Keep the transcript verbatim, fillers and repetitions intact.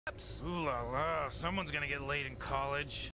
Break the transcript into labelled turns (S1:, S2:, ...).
S1: Ooh la la, someone's gonna get laid in college.